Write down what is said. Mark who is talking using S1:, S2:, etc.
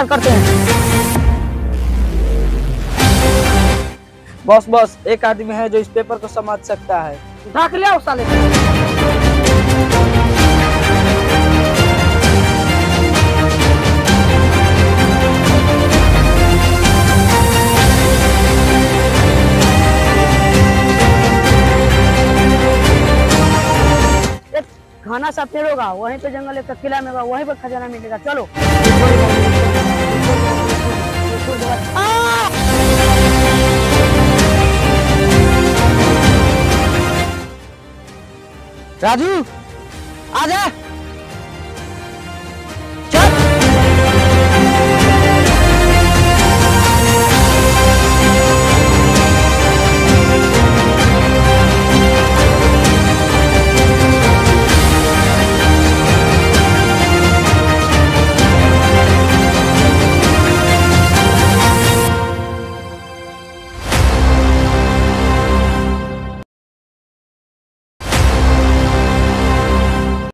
S1: Start करते हैं।
S2: Boss boss, एक आदमी है जो इस पेपर को समझ सकता है।
S1: उठा के ले आओ साले को। खाना सब पेड़ होगा, वहीं पे जंगल एक किला में होगा, वहीं पे खजाना मिलेगा। चलो।
S2: राजू, आजा।